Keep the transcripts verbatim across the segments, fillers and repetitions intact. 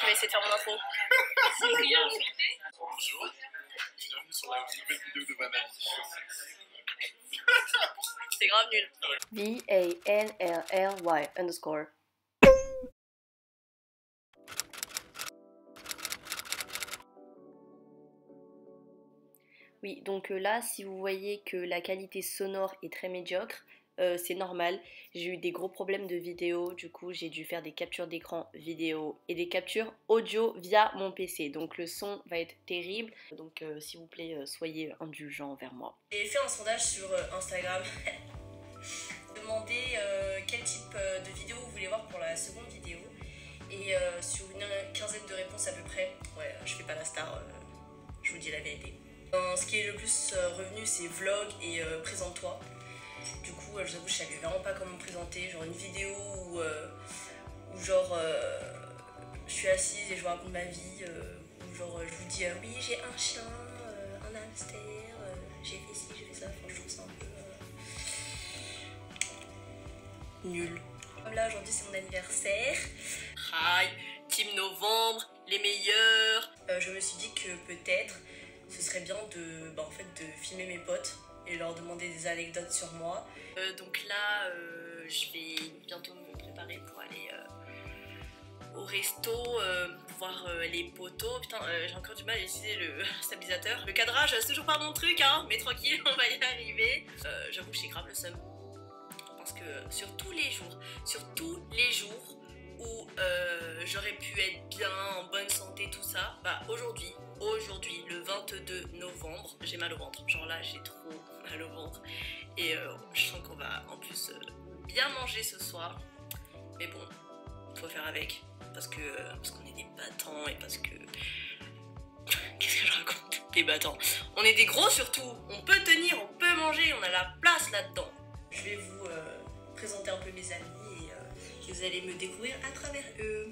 va essayer de faire mon intro. Bonjour, bienvenue sur la nouvelle vidéo de Banane. C'est grave nul. V A N L L Y underscore. Oui, donc euh, là, si vous voyez que la qualité sonore est très médiocre, euh, c'est normal. J'ai eu des gros problèmes de vidéo, du coup j'ai dû faire des captures d'écran vidéo et des captures audio via mon P C. Donc le son va être terrible, donc euh, s'il vous plaît, euh, soyez indulgents envers moi. J'ai fait un sondage sur euh, Instagram. Demandez euh, quel type euh, de vidéo vous voulez voir pour la seconde vidéo. Et euh, sur une quinzaine de réponses à peu près, ouais, je fais pas la star, euh, je vous dis la vérité. Euh, ce qui est le plus euh, revenu, c'est vlog et euh, présente-toi. Du coup, euh, je vous avoue, je savais vraiment pas comment me présenter. Genre une vidéo où, euh, où genre euh, je suis assise et je vous raconte ma vie. Euh, où genre je vous dis euh, oui, j'ai un chien, euh, un hamster, euh, j'ai fait ci, j'ai fait ça. Enfin, je trouve ça un peu euh, nul. Là, aujourd'hui, c'est mon anniversaire. Hi, Team Novembre, les meilleurs. Euh, je me suis dit que peut-être ce serait bien de, bah, en fait, de filmer mes potes et leur demander des anecdotes sur moi. Euh, donc là, euh, je vais bientôt me préparer pour aller euh, au resto, euh, pour voir euh, les poteaux. Putain, euh, j'ai encore du mal à utiliser le stabilisateur. Le cadrage, c'est toujours pas mon truc, hein, mais tranquille, on va y arriver. Euh, J'avoue que j'ai grave le seum. Parce que sur tous les jours, sur tous les jours où euh, j'aurais pu être bien, en bonne santé, tout ça, bah aujourd'hui, aujourd'hui, le vingt-deux novembre, j'ai mal au ventre. Genre là, j'ai trop mal au ventre. Et euh, je sens qu'on va en plus euh, bien manger ce soir. Mais bon, faut faire avec. Parce que parce qu'on est des battants et parce que... Qu'est-ce que je raconte? Des battants. On est des gros surtout. On peut tenir, on peut manger, on a la place là-dedans. Je vais vous euh, présenter un peu mes amis et, euh, et vous allez me découvrir à travers eux.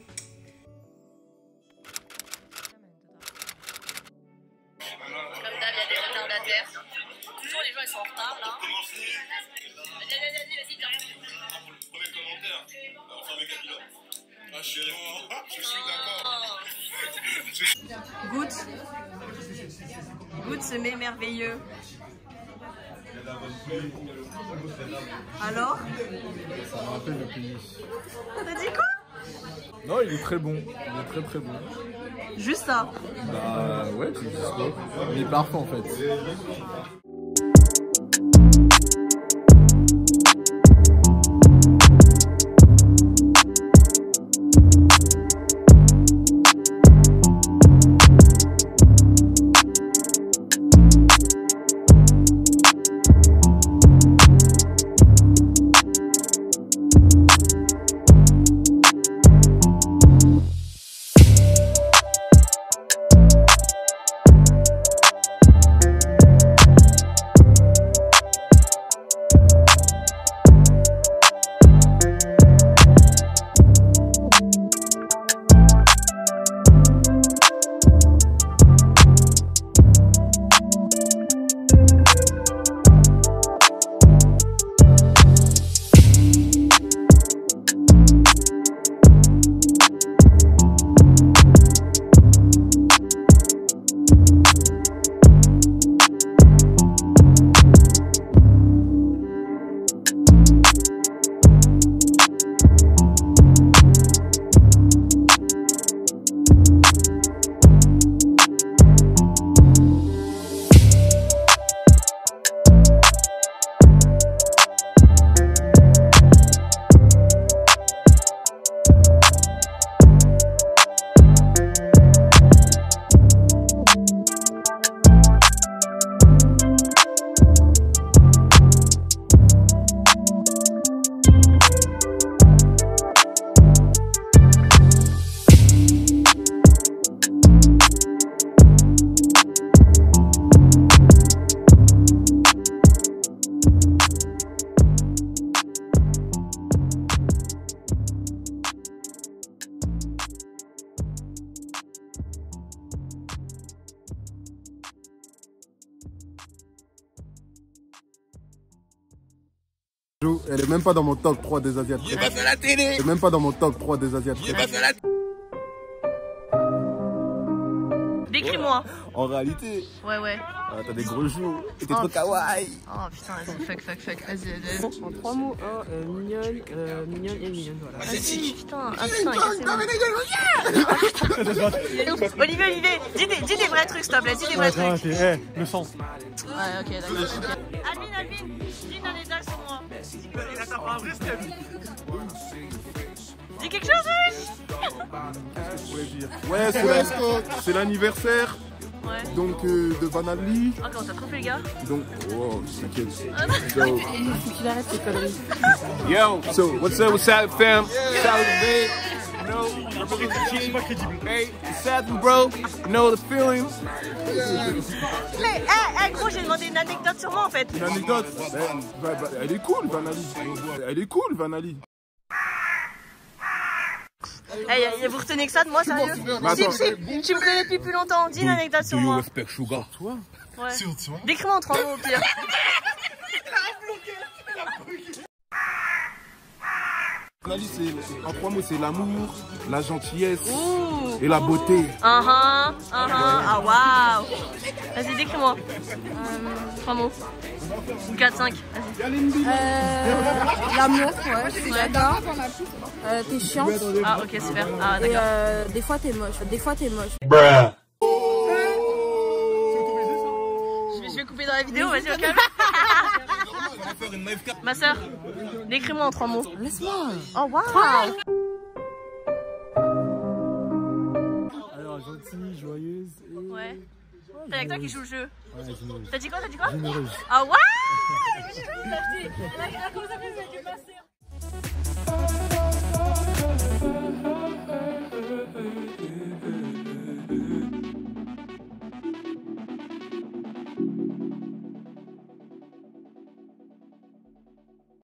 Comme d'hab, il y a des retardataires. Toujours les gens ils sont en retard là. Vas-y, vas-y, vas-y, vas-y, viens. Pour le premier commentaire, enfin mes Kabila. Ah, je suis d'accord. Goûte. Goûte ce mets merveilleux. Alors? Ça me rappelle le pénis. T'as dit quoi? Non, il est très bon. Il est très très bon. Juste ça? Bah ouais, c'est juste ça. Il est parfait en fait. Elle est même pas dans mon top trois des Asiatiques. Il est pas à la télé. Elle est même pas dans mon top trois des Asiatiques. Il est pas à la Décris-moi. En réalité, Ouais, ouais. ah, t'as des gros joues et t'es Oh, trop kawaii. Oh putain, vas-y, fuck, fuck, fuck. Vas-y, vas-y. En trois mots, un, euh, mignonne, euh, mignonne et mignonne, voilà. Vas-y, putain. Ah putain, cassez-vous. Olivier, Olivier, dis des, dis des vrais trucs, s'il te plaît. Dis des vrais trucs. Eh, le sens. Ouais, ok, d'accord. Albin, Albin, dis une anecdote sur moi. Dis quelque chose, oui. Ouais, c'est la- c'est l'anniversaire Ouais. donc euh, de Van Ali. Oh, comment t'as trop fait, les gars? Donc, oh, t'inquiète. Ah, non. So, Qu'il arrête ses conneries. yo, so what's up, what's up, fam? Saturday, you know, represent the team. Hey, it's Saturday, bro. You know the feeling. Mais, eh, eh, gros, j'ai demandé une anecdote sur moi, en fait. Une anecdote. Ben, bah, bah, elle est cool, Van Ali. Elle est cool, Van Ali. Eh, vous retenez que ça de moi, sérieux? Mais Si, attends. si, tu me connais depuis plus longtemps. Dis une anecdote sur moi. Sugar. Toi? Ouais. Décris-moi en trois mots, au pire. Van Ali, c'est, en trois mots, c'est l'amour, la gentillesse Ouh. et la beauté. Ah ah, ah ah, waouh. Vas-y, décris-moi. Trois mots. Ou quatre, cinq, vas-y. Euh, l'amour, ouais, je suis d'accord. Euh, t'es chiante. Ah, ok, super. Ah, Et d'accord. euh, des fois t'es moche, des fois t'es moche. Je vais, je vais couper dans la vidéo, vas-y, au calme. Ma soeur, décris-moi en trois mots. Laisse-moi. Oh, waouh. Alors, gentille, joyeuse et... Ouais. C'est avec toi qui joue le jeu. Ouais, généreuse. T'as dit quoi, t'as dit quoi? Généreuse. Ah, waouh.